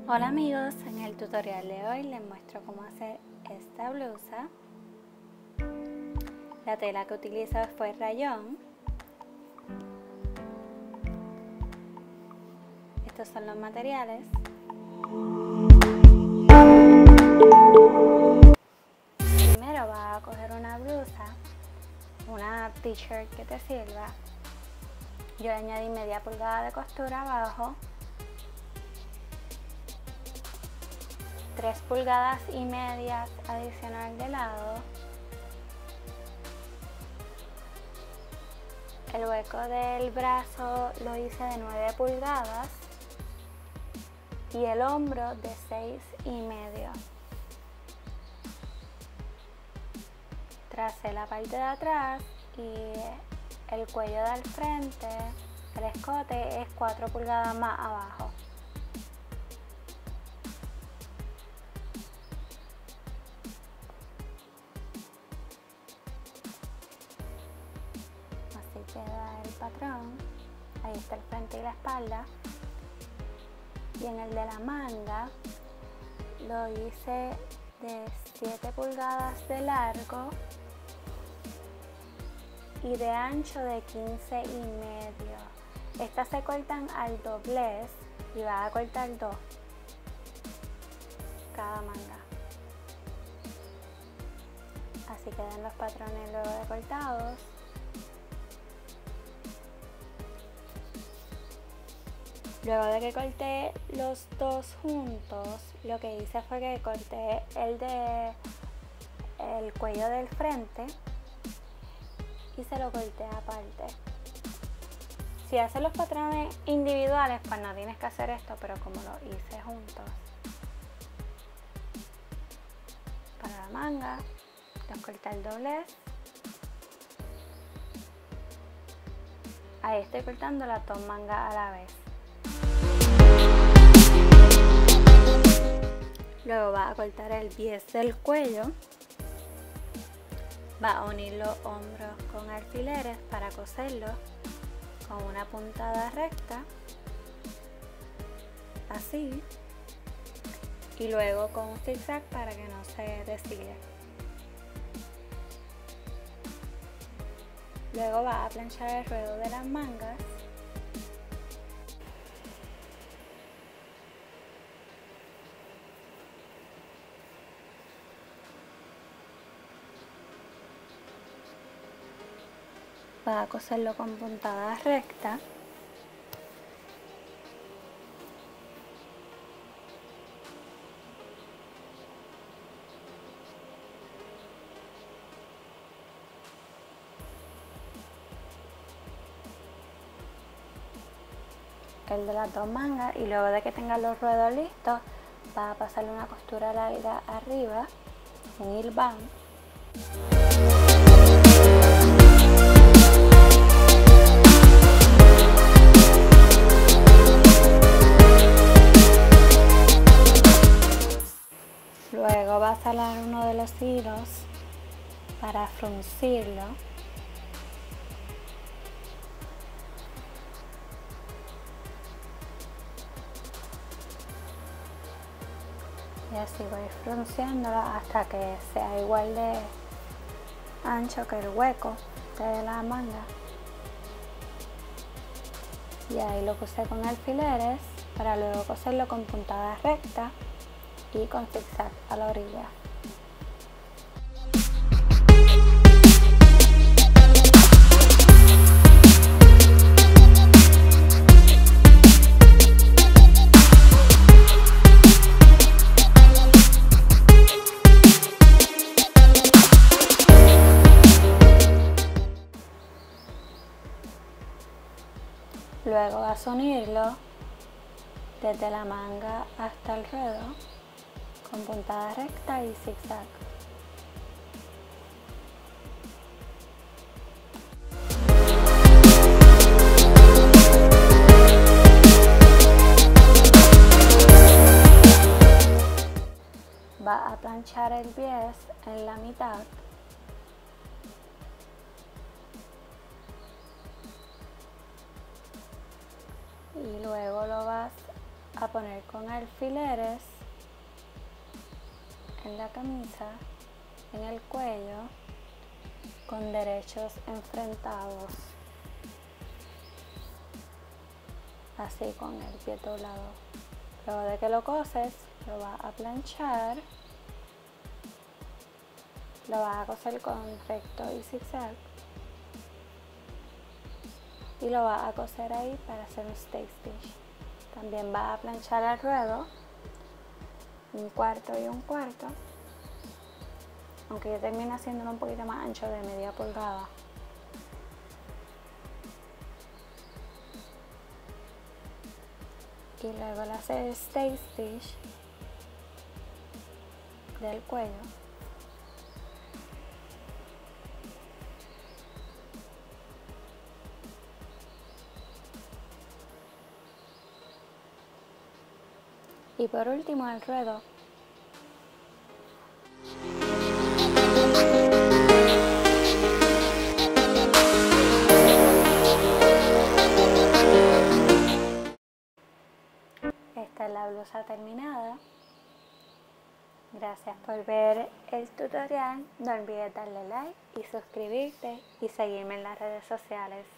Hola amigos, en el tutorial de hoy les muestro cómo hacer esta blusa. La tela que utilizo fue rayón. Estos son los materiales. Primero vas a coger una blusa, una t-shirt que te sirva. Yo le añadí media pulgada de costura abajo, 3 pulgadas y medias adicional de lado. El hueco del brazo lo hice de 9 pulgadas y el hombro de 6,5. Tracé la parte de atrás y el cuello del frente, el escote es 4 pulgadas más abajo. Así queda el patrón. Ahí está el frente y la espalda. Y en el de la manga lo hice de 7 pulgadas de largo y de ancho de 15,5. Estas se cortan al doblez y vas a cortar 2 cada manga. Así quedan los patrones luego de cortados. Luego de que corté los dos juntos, lo que hice fue que corté el cuello del frente y se lo corté aparte. Si haces los patrones individuales, pues no tienes que hacer esto, pero como lo hice juntos. Para la manga, los corté el doblez. Ahí estoy cortando las 2 mangas a la vez. Luego vas a cortar el bies del cuello. Vas a unir los hombros con alfileres para coserlos con una puntada recta, así, y luego con un zigzag para que no se desligue. Luego vas a planchar el ruedo de las mangas. Vas a coserlo con puntada recta. El de las 2 mangas, y luego de que tengas los ruedos listos, vas a pasarle una costura larga arriba, un hilván. Luego vas a alar uno de los hilos para fruncirlo. Y así voy frunciéndolo hasta que sea igual de ancho que el hueco de la manga. Y ahí lo puse con alfileres para luego coserlo con puntada recta y con zigzag a la orilla. Luego vas a unirlo desde la manga hasta el ruedo con puntada recta y zigzag. Vas a planchar el bies en la mitad. Y luego lo vas a poner con alfileres en la camisa, en el cuello, con derechos enfrentados, así con el pie doblado. Luego de que lo coses, lo vas a planchar, lo vas a coser con recto y zigzag y lo vas a coser ahí para hacer un stay stitch. También vas a planchar al ruedo, 1/4 y 1/4, aunque yo termino haciéndolo un poquito más ancho, de media pulgada. Y luego le haces el stay stitch del cuello. Y por último el ruedo. Esta es la blusa terminada. Gracias por ver el tutorial. No olvides darle like y suscribirte y seguirme en las redes sociales.